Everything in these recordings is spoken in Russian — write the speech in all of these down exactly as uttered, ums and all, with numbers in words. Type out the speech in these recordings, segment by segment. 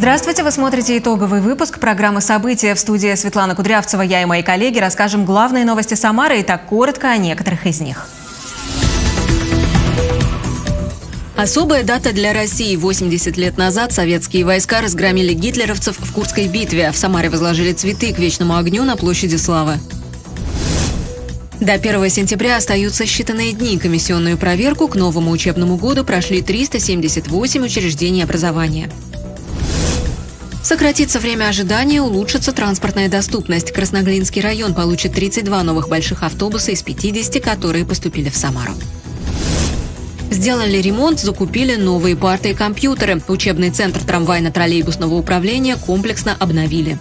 Здравствуйте, вы смотрите итоговый выпуск программы «События». В студии Светлана Кудрявцева. Я и мои коллеги расскажем главные новости Самары и так коротко о некоторых из них. Особая дата для России. восемьдесят лет назад советские войска разгромили гитлеровцев в Курской битве. В Самаре возложили цветы к вечному огню на площади Славы. До первого сентября остаются считанные дни. Комиссионную проверку к новому учебному году прошли триста семьдесят восемь учреждений образования. Сократится время ожидания, улучшится транспортная доступность. Красноглинский район получит тридцать два новых больших автобуса из пятидесяти, которые поступили в Самару. Сделали ремонт, закупили новые парты и компьютеры. Учебный центр трамвайно-троллейбусного управления комплексно обновили.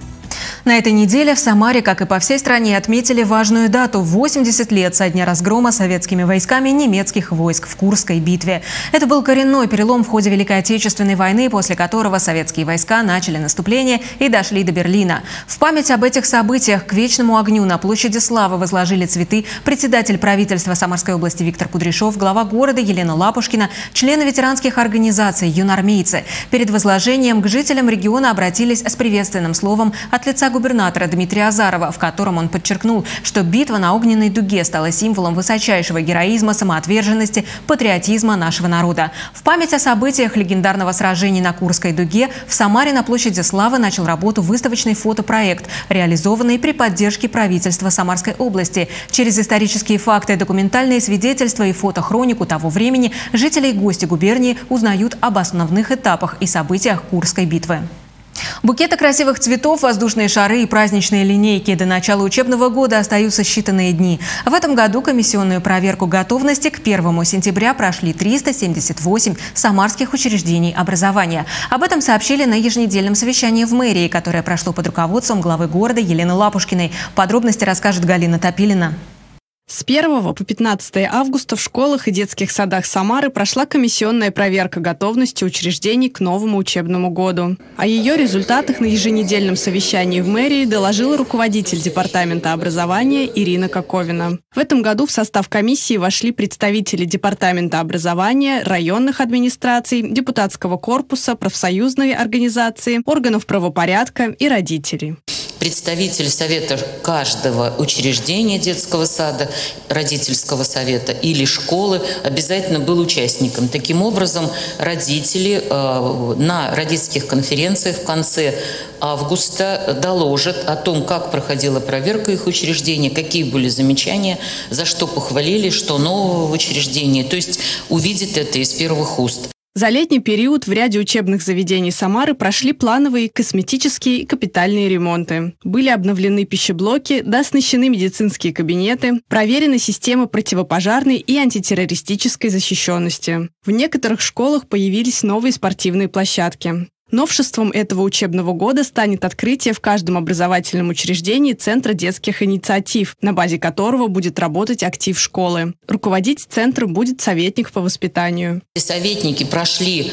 На этой неделе в Самаре, как и по всей стране, отметили важную дату – восемьдесят лет со дня разгрома советскими войсками немецких войск в Курской битве. Это был коренной перелом в ходе Великой Отечественной войны, после которого советские войска начали наступление и дошли до Берлина. В память об этих событиях к вечному огню на площади Славы возложили цветы председатель правительства Самарской области Виктор Кудряшов, глава города Елена Лапушкина, члены ветеранских организаций, юнармейцы. Перед возложением к жителям региона обратились с приветственным словом от лица губернатора Дмитрия Азарова, в котором он подчеркнул, что битва на Огненной дуге стала символом высочайшего героизма, самоотверженности, патриотизма нашего народа. В память о событиях легендарного сражения на Курской дуге в Самаре на площади Славы начал работу выставочный фотопроект, реализованный при поддержке правительства Самарской области. Через исторические факты, документальные свидетельства и фотохронику того времени жители и гости губернии узнают об основных этапах и событиях Курской битвы. Букеты красивых цветов, воздушные шары и праздничные линейки. До начала учебного года остаются считанные дни. В этом году комиссионную проверку готовности к первому сентября прошли триста семьдесят восемь самарских учреждений образования. Об этом сообщили на еженедельном совещании в мэрии, которое прошло под руководством главы города Елены Лапушкиной. Подробности расскажет Галина Топилина. С первого по пятнадцатое августа в школах и детских садах Самары прошла комиссионная проверка готовности учреждений к новому учебному году. О ее результатах на еженедельном совещании в мэрии доложила руководитель департамента образования Ирина Коковина. В этом году в состав комиссии вошли представители департамента образования, районных администраций, депутатского корпуса, профсоюзной организации, органов правопорядка и родителей. Представитель совета каждого учреждения детского сада, родительского совета или школы обязательно был участником. Таким образом, родители э, на родительских конференциях в конце августа доложат о том, как проходила проверка их учреждения, какие были замечания, за что похвалили, что нового в учреждении. То есть увидят это из первых уст. За летний период в ряде учебных заведений Самары прошли плановые косметические и капитальные ремонты. Были обновлены пищеблоки, дооснащены медицинские кабинеты, проверены системы противопожарной и антитеррористической защищенности. В некоторых школах появились новые спортивные площадки. Новшеством этого учебного года станет открытие в каждом образовательном учреждении Центра детских инициатив, на базе которого будет работать актив школы. Руководить центром будет советник по воспитанию. Советники прошли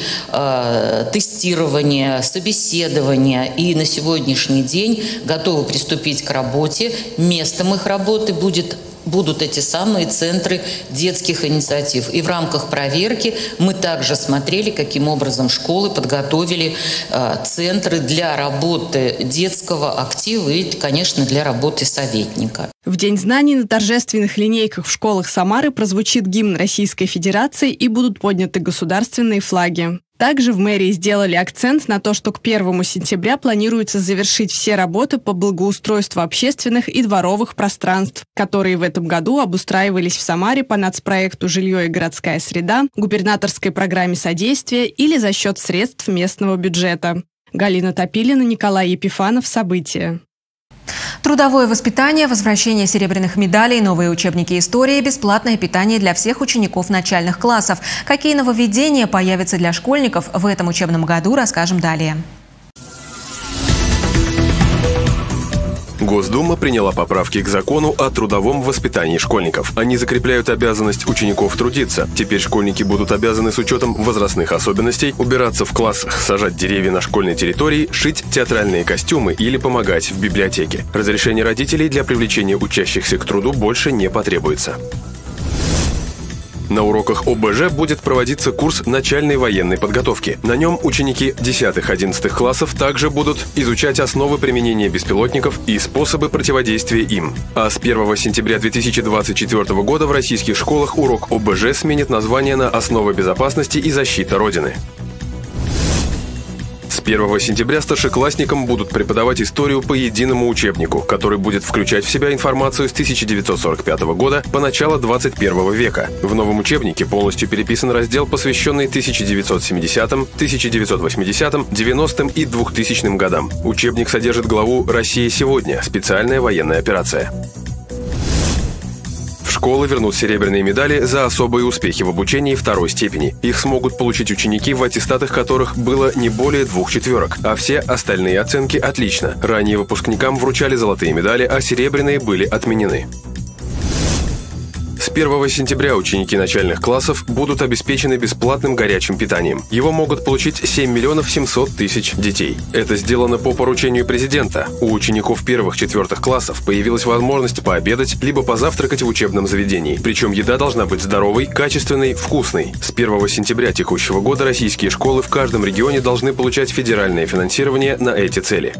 э, тестирование, собеседование и на сегодняшний день готовы приступить к работе. Местом их работы будет будут эти самые центры детских инициатив. И в рамках проверки мы также смотрели, каким образом школы подготовили э, центры для работы детского актива и, конечно, для работы советника. В День знаний на торжественных линейках в школах Самары прозвучит гимн Российской Федерации и будут подняты государственные флаги. Также в мэрии сделали акцент на то, что к первому сентября планируется завершить все работы по благоустройству общественных и дворовых пространств, которые в этом году обустраивались в Самаре по нацпроекту «Жилье и городская среда», губернаторской программе содействия или за счет средств местного бюджета. Галина Топилина, Николай Епифанов. События. Трудовое воспитание, возвращение серебряных медалей, новые учебники истории, бесплатное питание для всех учеников начальных классов. Какие нововведения появятся для школьников в этом учебном году, расскажем далее. Госдума приняла поправки к закону о трудовом воспитании школьников. Они закрепляют обязанность учеников трудиться. Теперь школьники будут обязаны с учетом возрастных особенностей убираться в классах, сажать деревья на школьной территории, шить театральные костюмы или помогать в библиотеке. Разрешение родителей для привлечения учащихся к труду больше не потребуется. На уроках О Б Ж будет проводиться курс начальной военной подготовки. На нем ученики десятых-одиннадцатых классов также будут изучать основы применения беспилотников и способы противодействия им. А с первого сентября две тысячи двадцать четвёртого года в российских школах урок О Б Ж сменит название на «Основы безопасности и защита Родины». С первого сентября старшеклассникам будут преподавать историю по единому учебнику, который будет включать в себя информацию с тысяча девятьсот сорок пятого года по начало двадцать первого века. В новом учебнике полностью переписан раздел, посвященный тысяча девятьсот семидесятым, тысяча девятьсот восьмидесятым, девяностым и двухтысячным годам. Учебник содержит главу «Россия сегодня. Специальная военная операция». Школы вернут серебряные медали за особые успехи в обучении второй степени. Их смогут получить ученики, в аттестатах которых было не более двух четверок, а все остальные оценки «отлично». Ранее выпускникам вручали золотые медали, а серебряные были отменены. С первого сентября ученики начальных классов будут обеспечены бесплатным горячим питанием. Его могут получить семь миллионов семьсот тысяч детей. Это сделано по поручению президента. У учеников первых-четвертых классов появилась возможность пообедать либо позавтракать в учебном заведении. Причем еда должна быть здоровой, качественной, вкусной. С первого сентября текущего года российские школы в каждом регионе должны получать федеральное финансирование на эти цели.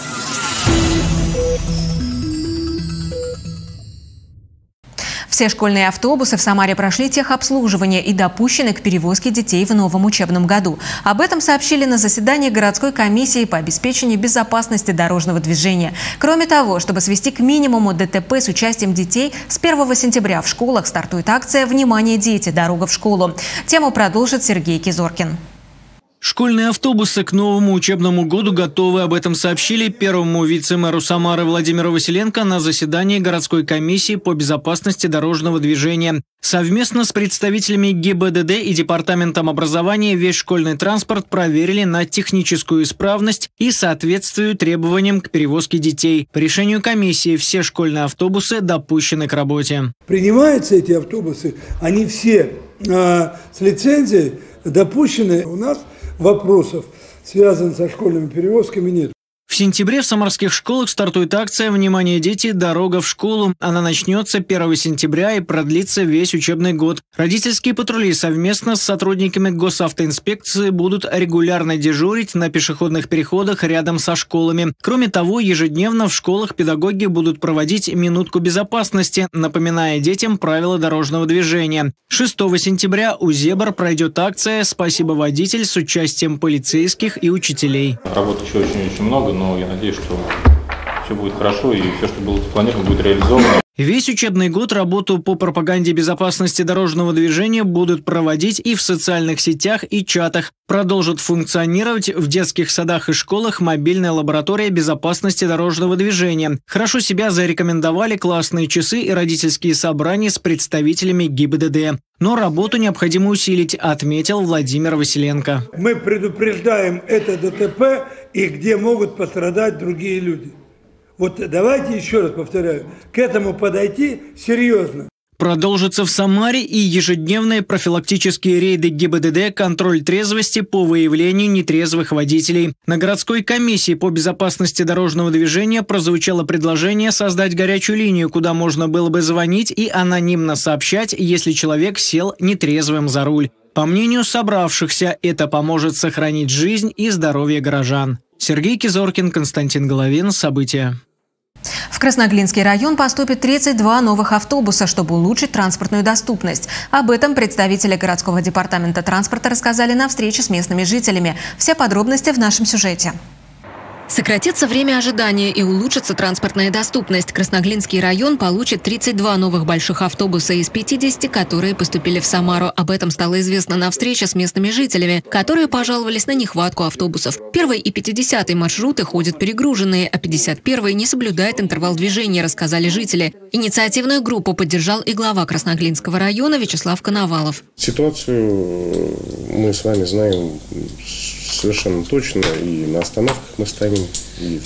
Все школьные автобусы в Самаре прошли техобслуживание и допущены к перевозке детей в новом учебном году. Об этом сообщили на заседании городской комиссии по обеспечению безопасности дорожного движения. Кроме того, чтобы свести к минимуму Д Т П с участием детей, с первого сентября в школах стартует акция «Внимание, дети! Дорога в школу». Тему продолжит Сергей Кизоркин. Школьные автобусы к новому учебному году готовы. Об этом сообщили первому вице-мэру Самары Владимиру Василенко на заседании городской комиссии по безопасности дорожного движения. Совместно с представителями Г И Б Д Д и Департаментом образования весь школьный транспорт проверили на техническую исправность и соответствию требованиям к перевозке детей. По решению комиссии все школьные автобусы допущены к работе. Принимаются эти автобусы, они все э, с лицензией допущены. У нас вопросов, связанных со школьными перевозками, нет. В сентябре в самарских школах стартует акция «Внимание, дети! Дорога в школу». Она начнется первого сентября и продлится весь учебный год. Родительские патрули совместно с сотрудниками госавтоинспекции будут регулярно дежурить на пешеходных переходах рядом со школами. Кроме того, ежедневно в школах педагоги будут проводить минутку безопасности, напоминая детям правила дорожного движения. шестого сентября у «Зебр» пройдет акция «Спасибо, водитель» с участием полицейских и учителей. Работы еще очень-очень много, но я надеюсь, что все будет хорошо и все, что было запланировано, будет реализовано. Весь учебный год работу по пропаганде безопасности дорожного движения будут проводить и в социальных сетях, и чатах. Продолжит функционировать в детских садах и школах мобильная лаборатория безопасности дорожного движения. Хорошо себя зарекомендовали классные часы и родительские собрания с представителями Г И Б Д Д. Но работу необходимо усилить, отметил Владимир Василенко. Мы предупреждаем это Д Т П и где могут пострадать другие люди. Вот давайте еще раз повторяю, к этому подойти серьезно. Продолжится в Самаре и ежедневные профилактические рейды Г И Б Д Д «Контроль трезвости» по выявлению нетрезвых водителей. На городской комиссии по безопасности дорожного движения прозвучало предложение создать горячую линию, куда можно было бы звонить и анонимно сообщать, если человек сел нетрезвым за руль. По мнению собравшихся, это поможет сохранить жизнь и здоровье горожан. Сергей Кизоркин, Константин Головин. События. В Красноглинский район поступит тридцать два новых автобуса, чтобы улучшить транспортную доступность. Об этом представители городского департамента транспорта рассказали на встрече с местными жителями. Все подробности в нашем сюжете. Сократится время ожидания и улучшится транспортная доступность. Красноглинский район получит тридцать два новых больших автобуса из пятидесяти, которые поступили в Самару. Об этом стало известно на встрече с местными жителями, которые пожаловались на нехватку автобусов. Первый и пятидесятый маршруты ходят перегруженные, а пятьдесят первый не соблюдает интервал движения, рассказали жители. Инициативную группу поддержал и глава Красноглинского района Вячеслав Коновалов. Ситуацию мы с вами знаем совершенно точно, и на остановках мы стоим, и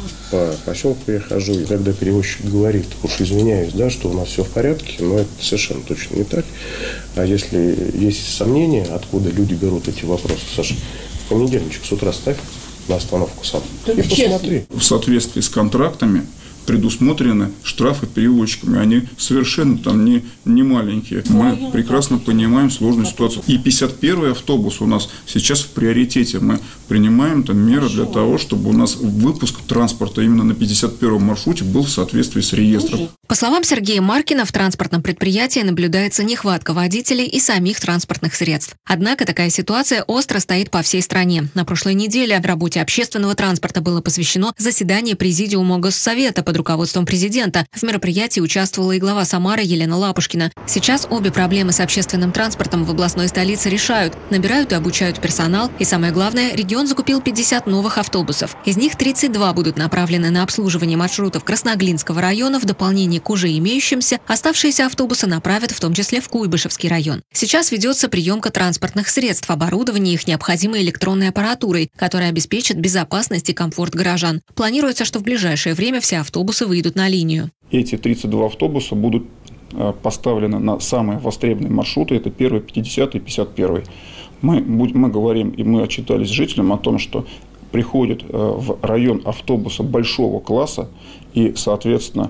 по поселку я хожу, и когда перевозчик говорит, уж извиняюсь, да, что у нас все в порядке, но это совершенно точно не так. А если есть сомнения, откуда люди берут эти вопросы, Саша, в понедельничек с утра ставь на остановку сам и посмотри. В соответствии с контрактами предусмотрены штрафы перевозчиками. Они совершенно там не, не маленькие. Мы прекрасно понимаем сложную ситуацию. И пятьдесят первый автобус у нас сейчас в приоритете. Мы принимаем там меры для того, чтобы у нас выпуск транспорта именно на пятьдесят первом маршруте был в соответствии с реестром. По словам Сергея Маркина, в транспортном предприятии наблюдается нехватка водителей и самих транспортных средств. Однако такая ситуация остро стоит по всей стране. На прошлой неделе работе общественного транспорта было посвящено заседание Президиума Госсовета под руководством президента. В мероприятии участвовала и глава Самары Елена Лапушкина. Сейчас обе проблемы с общественным транспортом в областной столице решают. Набирают и обучают персонал. И самое главное, регион закупил пятьдесят новых автобусов. Из них тридцать два будут направлены на обслуживание маршрутов Красноглинского района в дополнение к уже имеющимся. Оставшиеся автобусы направят в том числе в Куйбышевский район. Сейчас ведется приемка транспортных средств, оборудование их необходимой электронной аппаратурой, которая обеспечит безопасность и комфорт горожан. Планируется, что в ближайшее время все автобусы выйдут на линию. Эти тридцать два автобуса будут поставлены на самые востребованные маршруты. Это первый, пятидесятый, пятьдесят первый. Мы, мы говорим и мы отчитались жителям о том, что приходит в район автобуса большого класса и, соответственно,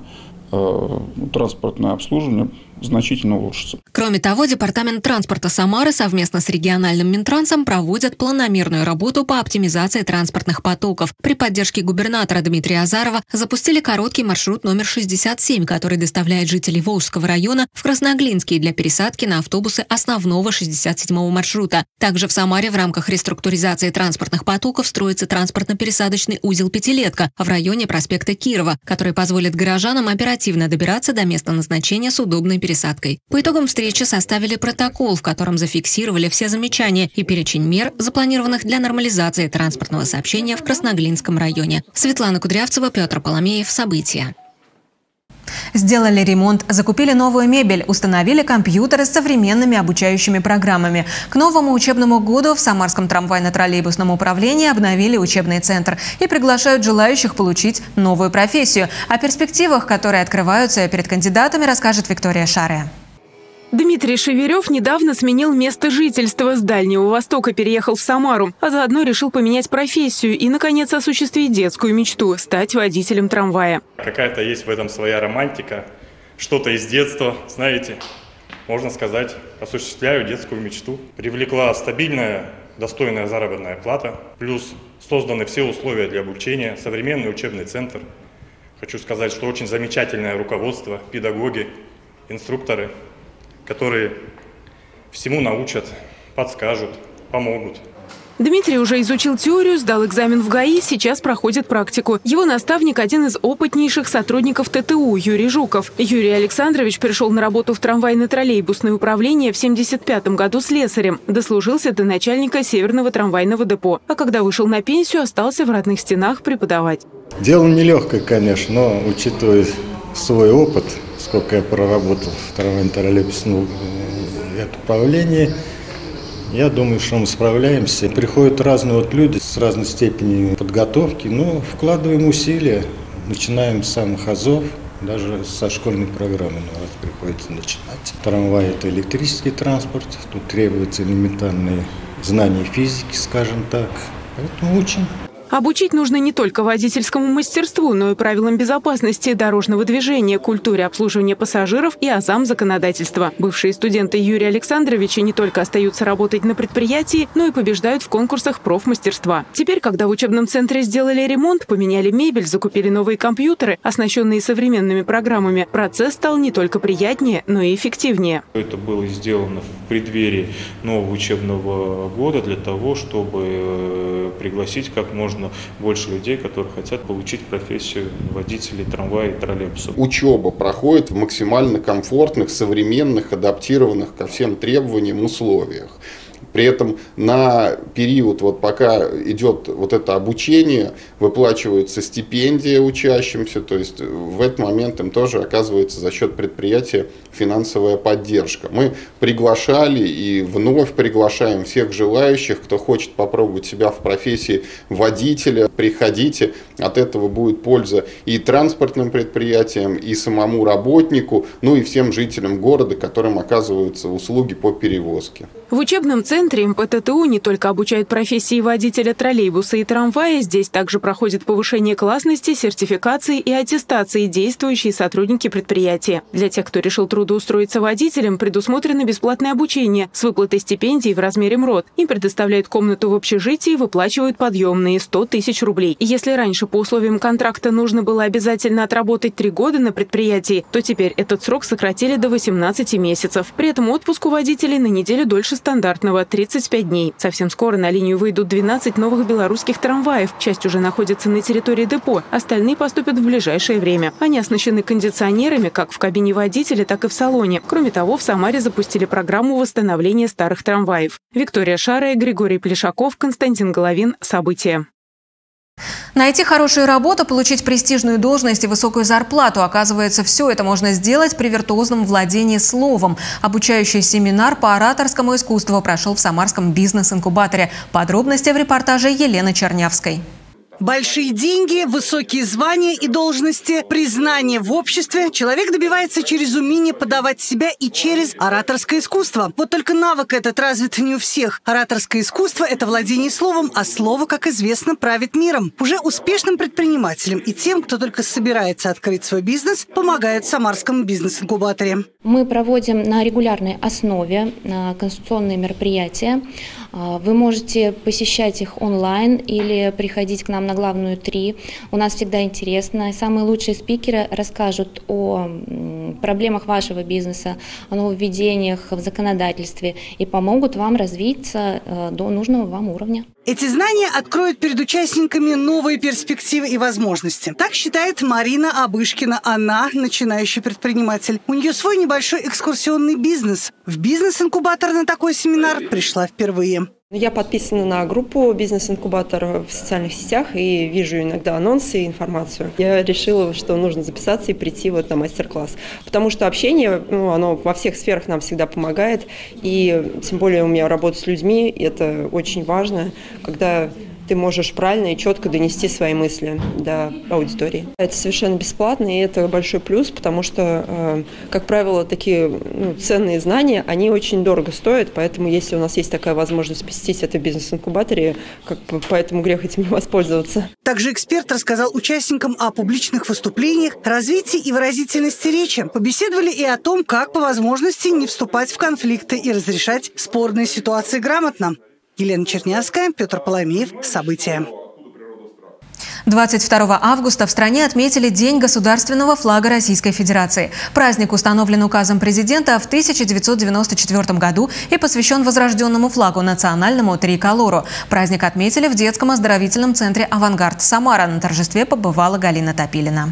транспортное обслуживание значительно улучшится. Кроме того, Департамент транспорта Самары совместно с региональным Минтрансом проводят планомерную работу по оптимизации транспортных потоков. При поддержке губернатора Дмитрия Азарова запустили короткий маршрут номер шестьдесят семь, который доставляет жителей Волжского района в Красноглинский для пересадки на автобусы основного шестьдесят седьмого маршрута. Также в Самаре в рамках реструктуризации транспортных потоков строится транспортно-пересадочный узел «Пятилетка» в районе проспекта Кирова, который позволит горожанам оперативно добираться до места назначения с удобной пересадкой. По итогам встречи составили протокол, в котором зафиксировали все замечания и перечень мер, запланированных для нормализации транспортного сообщения в Красноглинском районе. Светлана Кудрявцева, Петр Поломеев. События. Сделали ремонт, закупили новую мебель, установили компьютеры с современными обучающими программами. К новому учебному году в Самарском трамвайно-троллейбусном управлении обновили учебный центр и приглашают желающих получить новую профессию. О перспективах, которые открываются перед кандидатами, расскажет Виктория Шария. Дмитрий Шеверев недавно сменил место жительства, с Дальнего Востока переехал в Самару, а заодно решил поменять профессию и, наконец, осуществить детскую мечту – стать водителем трамвая. Какая-то есть в этом своя романтика, что-то из детства, знаете, можно сказать, осуществляю детскую мечту. Привлекла стабильная, достойная заработная плата, плюс созданы все условия для обучения, современный учебный центр. Хочу сказать, что очень замечательное руководство, педагоги, инструкторы, которые всему научат, подскажут, помогут. Дмитрий уже изучил теорию, сдал экзамен в ГАИ, сейчас проходит практику. Его наставник – один из опытнейших сотрудников ТТУ Юрий Жуков. Юрий Александрович пришел на работу в трамвайно-троллейбусное управление в семьдесят пятом году слесарем. Дослужился до начальника Северного трамвайного депо. А когда вышел на пенсию, остался в родных стенах преподавать. Дело нелегкое, конечно, но учитывая свой опыт, сколько я проработал в трамвайно-троллейбусном управлении, я думаю, что мы справляемся. Приходят разные вот люди с разной степенью подготовки, но вкладываем усилия, начинаем с самых азов, даже со школьной программы у нас приходится начинать. Трамвай – это электрический транспорт, тут требуются элементарные знания физики, скажем так, поэтому учим. Обучить нужно не только водительскому мастерству, но и правилам безопасности дорожного движения, культуре обслуживания пассажиров и азам законодательства. Бывшие студенты Юрия Александровича не только остаются работать на предприятии, но и побеждают в конкурсах профмастерства. Теперь, когда в учебном центре сделали ремонт, поменяли мебель, закупили новые компьютеры, оснащенные современными программами, процесс стал не только приятнее, но и эффективнее. Это было сделано в преддверии нового учебного года для того, чтобы пригласить как можно больше людей, которые хотят получить профессию водителей трамвая и троллейбуса. Учеба проходит в максимально комфортных, современных, адаптированных ко всем требованиям условиях. При этом на период, вот пока идет вот это обучение, выплачивается стипендия учащимся, то есть в этот момент им тоже оказывается за счет предприятия финансовая поддержка. Мы приглашали и вновь приглашаем всех желающих, кто хочет попробовать себя в профессии водителя. Приходите, от этого будет польза и транспортным предприятиям, и самому работнику, ну и всем жителям города, которым оказываются услуги по перевозке. В учебном центре центре эм пэ тэ тэ у не только обучают профессии водителя троллейбуса и трамвая, здесь также проходит повышение классности, сертификации и аттестации действующие сотрудники предприятия. Для тех, кто решил трудоустроиться водителем, предусмотрено бесплатное обучение с выплатой стипендий в размере МРОТ. Им предоставляют комнату в общежитии и выплачивают подъемные сто тысяч рублей. И если раньше по условиям контракта нужно было обязательно отработать три года на предприятии, то теперь этот срок сократили до восемнадцати месяцев. При этом отпуск у водителей на неделю дольше стандартного – тридцать пять дней. Совсем скоро на линию выйдут двенадцать новых белорусских трамваев. Часть уже находится на территории депо, остальные поступят в ближайшее время. Они оснащены кондиционерами как в кабине водителя, так и в салоне. Кроме того, в Самаре запустили программу восстановления старых трамваев. Виктория Шарая, Григорий Плешаков, Константин Головин. События. Найти хорошую работу, получить престижную должность и высокую зарплату. Оказывается, все это можно сделать при виртуозном владении словом. Обучающий семинар по ораторскому искусству прошел в Самарском бизнес-инкубаторе. Подробности в репортаже Елены Чернявской. Большие деньги, высокие звания и должности, признание в обществе человек добивается через умение подавать себя и через ораторское искусство. Вот только навык этот развит не у всех. Ораторское искусство – это владение словом, а слово, как известно, правит миром. Уже успешным предпринимателям и тем, кто только собирается открыть свой бизнес, помогают в Самарском бизнес-инкубаторе. Мы проводим на регулярной основе консультационные мероприятия. Вы можете посещать их онлайн или приходить к нам на главную три. У нас всегда интересно. Самые лучшие спикеры расскажут о проблемах вашего бизнеса, о нововведениях в законодательстве и помогут вам развиться до нужного вам уровня. Эти знания откроют перед участниками новые перспективы и возможности. Так считает Марина Абышкина. Она начинающий предприниматель. У нее свой небольшой экскурсионный бизнес. В бизнес-инкубатор на такой семинар пришла впервые. Я подписана на группу «Бизнес-инкубатор» в социальных сетях и вижу иногда анонсы и информацию. Я решила, что нужно записаться и прийти вот на мастер-класс. Потому что общение, ну, оно во всех сферах нам всегда помогает. И тем более у меня работа с людьми, и это очень важно, когда ты можешь правильно и четко донести свои мысли до аудитории. Это совершенно бесплатно, и это большой плюс, потому что, как правило, такие ну, ценные знания, они очень дорого стоят, поэтому если у нас есть такая возможность посетить это в бизнес-инкубаторе, как, поэтому грех этим не воспользоваться. Также эксперт рассказал участникам о публичных выступлениях, развитии и выразительности речи. Побеседовали и о том, как по возможности не вступать в конфликты и разрешать спорные ситуации грамотно. Елена Чернявская, Петр Поломеев. События. двадцать второго августа в стране отметили День государственного флага Российской Федерации. Праздник установлен указом президента в тысяча девятьсот девяносто четвёртом году и посвящен возрожденному флагу национальному триколору. Праздник отметили в детском оздоровительном центре «Авангард» Самара. На торжестве побывала Галина Топилина.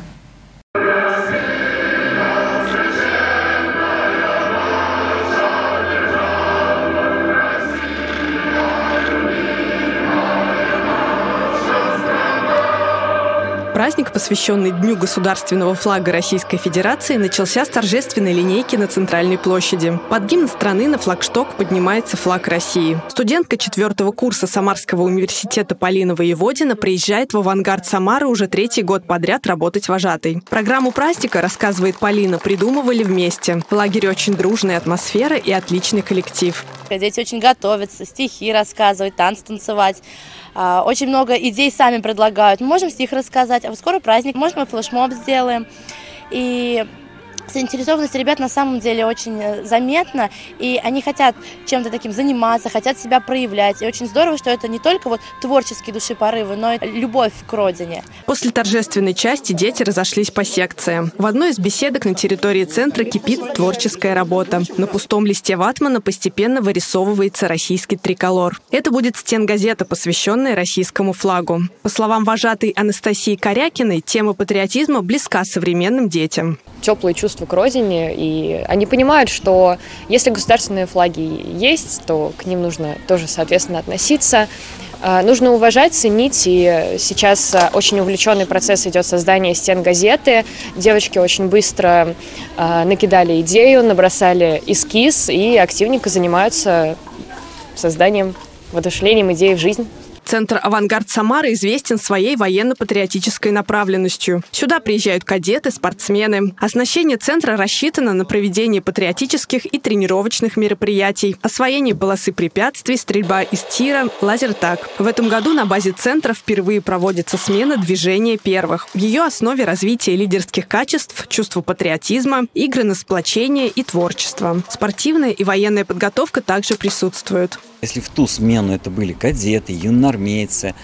Праздник, посвященный Дню государственного флага Российской Федерации, начался с торжественной линейки на Центральной площади. Под гимн страны на флагшток поднимается флаг России. Студентка четвертого курса Самарского университета Полина Воеводина приезжает в «Авангард» Самары уже третий год подряд работать вожатой. Программу праздника, рассказывает Полина, придумывали вместе. В лагере очень дружная атмосфера и отличный коллектив. Дети очень готовятся, стихи рассказывать, танцы танцевать. Очень много идей сами предлагают. Мы можем стих рассказать, а скоро праздник, может, мы флешмоб сделаем. И заинтересованность ребят на самом деле очень заметна, и они хотят чем-то таким заниматься, хотят себя проявлять. И очень здорово, что это не только вот творческие душепорывы, но и любовь к родине. После торжественной части дети разошлись по секциям. В одной из беседок на территории центра кипит творческая работа. На пустом листе ватмана постепенно вырисовывается российский триколор. Это будет стенгазета, посвященная российскому флагу. По словам вожатой Анастасии Корякиной, тема патриотизма близка современным детям. Теплые чувства к родине, и они понимают, что если государственные флаги есть, то к ним нужно тоже, соответственно, относиться. Нужно уважать, ценить, и сейчас очень увлеченный процесс идет создания стенгазеты. Девочки очень быстро накидали идею, набросали эскиз и активненько занимаются созданием, воодушевлением идеи в жизнь. Центр «Авангард» Самары известен своей военно-патриотической направленностью. Сюда приезжают кадеты, спортсмены. Оснащение центра рассчитано на проведение патриотических и тренировочных мероприятий, освоение полосы препятствий, стрельба из тира, лазертаг. В этом году на базе центра впервые проводится смена движения первых. В ее основе развитие лидерских качеств, чувство патриотизма, игры на сплочение и творчество. Спортивная и военная подготовка также присутствуют. Если в ту смену это были кадеты, юноармейцы,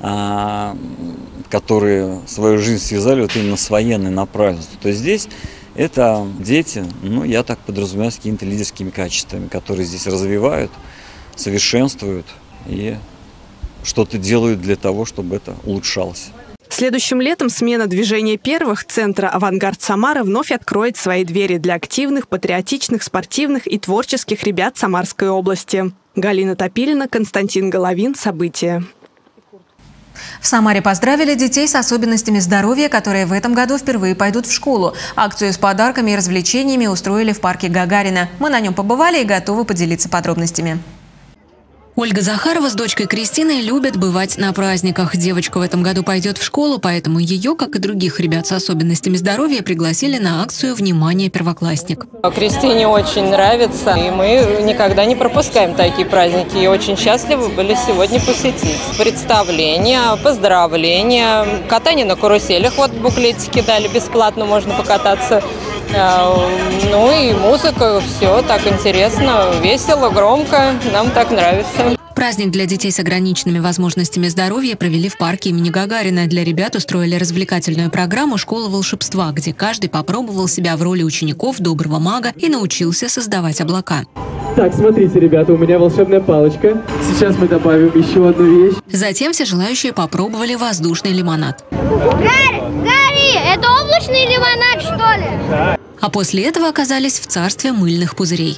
которые свою жизнь связали вот именно с военной направленностью, то здесь это дети, ну, я так подразумеваю, с какими-то лидерскими качествами, которые здесь развивают, совершенствуют и что-то делают для того, чтобы это улучшалось. Следующим летом смена движения первых Центра «Авангард» Самара вновь откроет свои двери для активных, патриотичных, спортивных и творческих ребят Самарской области. Галина Топилина, Константин Головин. События. В Самаре поздравили детей с особенностями здоровья, которые в этом году впервые пойдут в школу. Акцию с подарками и развлечениями устроили в парке Гагарина. Мы на нем побывали и готовы поделиться подробностями. Ольга Захарова с дочкой Кристиной любят бывать на праздниках. Девочка в этом году пойдет в школу, поэтому ее, как и других ребят с особенностями здоровья, пригласили на акцию «Внимание, первоклассник». Кристине очень нравится, и мы никогда не пропускаем такие праздники. И очень счастливы были сегодня посетить. Представления, поздравления, катание на каруселях. Вот буклетики дали, бесплатно можно покататься. Ну и музыка, все так интересно, весело, громко, нам так нравится. Праздник для детей с ограниченными возможностями здоровья провели в парке имени Гагарина. Для ребят устроили развлекательную программу «Школа волшебства», где каждый попробовал себя в роли учеников доброго мага и научился создавать облака. Так, смотрите, ребята, у меня волшебная палочка. Сейчас мы добавим еще одну вещь. Затем все желающие попробовали воздушный лимонад. Гарри, Гарри, это облачный лимонад, что ли? Да. А после этого оказались в царстве мыльных пузырей.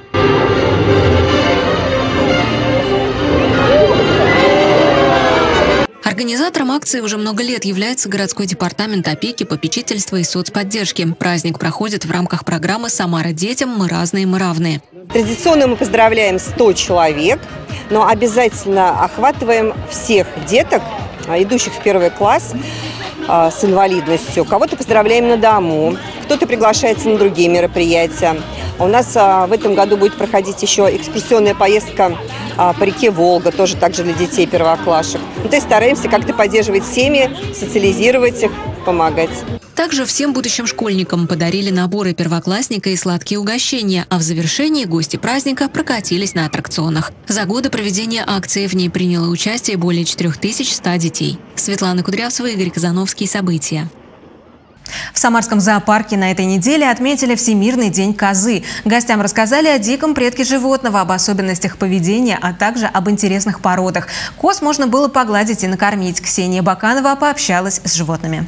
Организатором акции уже много лет является городской департамент опеки, попечительства и соцподдержки. Праздник проходит в рамках программы «Самара детям. Мы разные, мы равные». Традиционно мы поздравляем сто человек, но обязательно охватываем всех деток, идущих в первый класс с инвалидностью. Кого-то поздравляем на дому, кто-то приглашается на другие мероприятия. У нас в этом году будет проходить еще экскурсионная поездка по реке Волга, тоже также для детей первоклашек. Ну, то есть стараемся как-то поддерживать семьи, социализировать их, помогать. Также всем будущим школьникам подарили наборы первоклассника и сладкие угощения, а в завершении гости праздника прокатились на аттракционах. За годы проведения акции в ней приняло участие более четырех тысяч ста детей. Светлана Кудрявцева, Игорь Казановский. События. В Самарском зоопарке на этой неделе отметили Всемирный день козы. Гостям рассказали о диком предке животного, об особенностях поведения, а также об интересных породах. Коз можно было погладить и накормить. Ксения Баканова пообщалась с животными.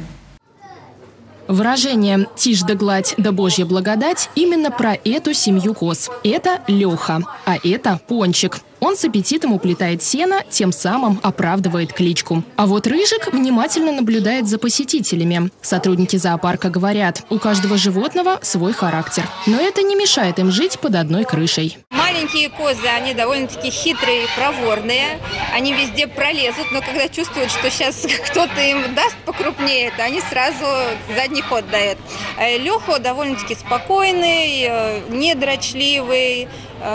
Выражение «тишь да гладь да божья благодать» именно про эту семью коз. Это Леха, а это Пончик. Он с аппетитом уплетает сено, тем самым оправдывает кличку. А вот Рыжик внимательно наблюдает за посетителями. Сотрудники зоопарка говорят, у каждого животного свой характер. Но это не мешает им жить под одной крышей. Маленькие козы, они довольно-таки хитрые, проворные. Они везде пролезут, но когда чувствуют, что сейчас кто-то им даст покрупнее, то они сразу задний ход дают. Леха довольно-таки спокойный, недрочливый.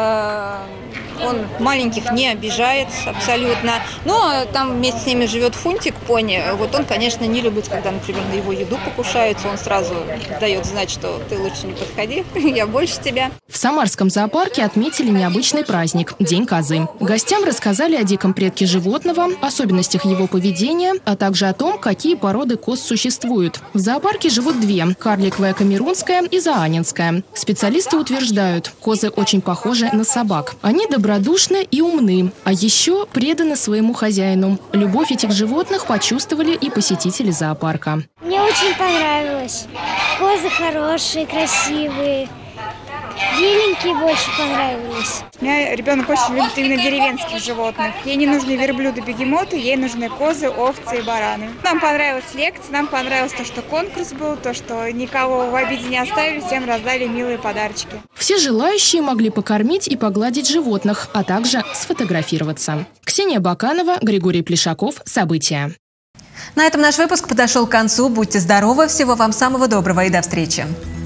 Он маленьких не обижает абсолютно. Но там вместе с ними живет Фунтик, пони. Вот он, конечно, не любит, когда, например, на его еду покушаются. Он сразу дает знать, что ты лучше не подходи, я больше тебя. В Самарском зоопарке отметили необычный праздник – День козы. Гостям рассказали о диком предке животного, особенностях его поведения, а также о том, какие породы коз существуют. В зоопарке живут две – карликовая камерунская и заанинская. Специалисты утверждают, козы очень похожи на собак. Они добродушны и умны, а еще преданы своему хозяину. Любовь этих животных почувствовали и посетители зоопарка. Мне очень понравилось. Козы хорошие, красивые. Беленькие больше понравились. У меня ребенок очень любит именно деревенских животных. Ей не нужны верблюды, бегемоты, ей нужны козы, овцы и бараны. Нам понравилась лекция, нам понравилось то, что конкурс был, то, что никого в обиде не оставили, всем раздали милые подарочки. Все желающие могли покормить и погладить животных, а также сфотографироваться. Ксения Баканова, Григорий Плешаков. События. На этом наш выпуск подошел к концу. Будьте здоровы, всего вам самого доброго и до встречи.